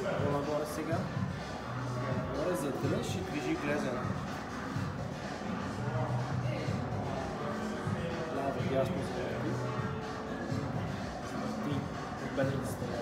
По-нагоре сега. Нагоре задръж и движи глезена. Ляво, дясно, завърти. Завърти от белите страни.